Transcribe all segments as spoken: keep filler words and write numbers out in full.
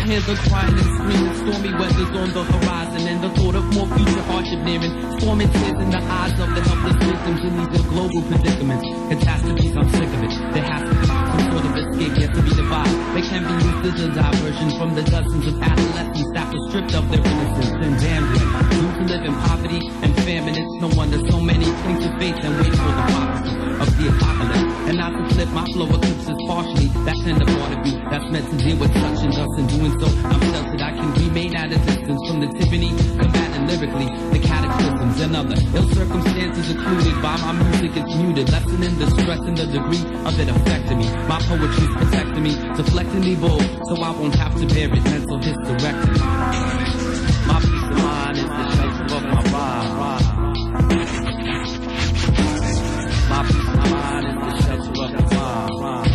hear the crying and screaming, stormy weather's on the horizon, and the thought of more future hardship nearing, storming tears in the eyes of the helpless victims in these global predicaments. Catastrophes, I'm sick of it. There has to be some sort of escape, yet to be divided. They can be used as a diversion from the dozens of adolescents that were stripped of their innocence and damned them. Due to live in poverty and famine, it's no wonder so many cling to faith and wait for the prophecy of the apocalypse. And not to flip my flow eclipses partially that tender part of me that's meant to deal with such and thus in doing so I'm sheltered. I can remain at a distance from the tyranny, combating lyrically the cataclysms and other ill circumstances occluded by my music. It's muted, lessening the stress and the degree of it affecting me. My poetry's protecting me, deflecting me bold, so I won't have to bear it. Mental hysterectomy. My peace of mind is the shelter of my rhyme. My peace of mind is the shelter of my rhyme.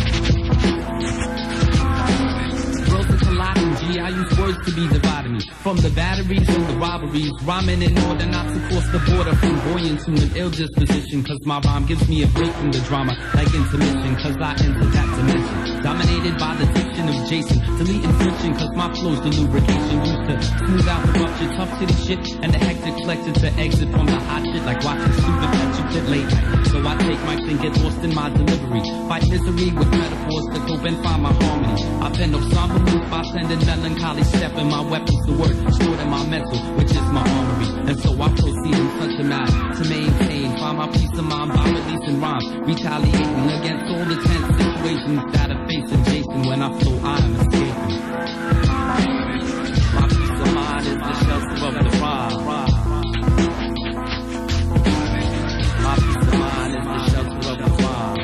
Worlds are colliding, G, I use words to be dividing me from the batteries and the robberies, rhyming in order not to cross the border from buoyant to an ill disposition, cause my rhyme gives me a break from the drama like intermission, cause I enter that dimension dominated by the diction of Jason, deleting friction, cause my flow's the lubrication used to smooth out the rupture, tough city shit, and the hectic collected to exit from the hot shit like watching stupid petrol late night. So I take mics and get lost in my delivery, fight misery with metaphors to cope and find my harmony. I pen no somber mood by sending melancholy step in my weapons to work, stored in my mental, which is my armory. And so I proceed in such a manner to maintain, find my peace of mind by releasing rhymes, retaliating against all the tense situations that are facing Jason. When I flow, I am escaping. My peace of mind is the shelter of the rhyme. My peace of mind is the shelter of the rhyme.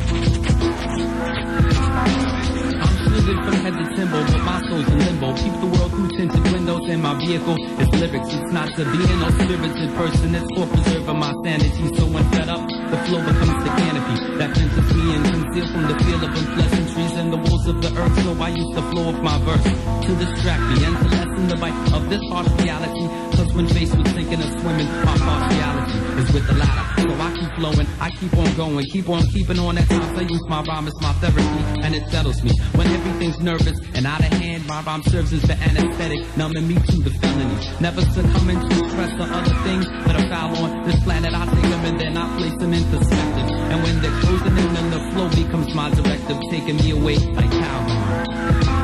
I'm shielded from head to timbo, but my soul's in limbo. Keep the world through tinted windows, and my vehicle is lyrics. It's not to be an spirited person, it's for preserving my sanity. So when fed up, the flow becomes the canopy that fences me and conceals from the feel of unpleasantries and the walls of the earth. So I use the flow of my verse to distract me and to lessen the bite of this harsh reality. Cause when faced with sinking or swimming, my partiality is with the latter. So I keep flowing, I keep on going, keep on keeping on. At times I use my rhyme as my therapy, and it settles me. When everything's nervous and out of hand, my rhyme serves as the anesthetic, numbing me to the felony. Never succumbing to stress or other things that are foul on this planet. I take them and then I place them in perspective. And when they're closing in, then the flow becomes my directive, taking me away like Calvin.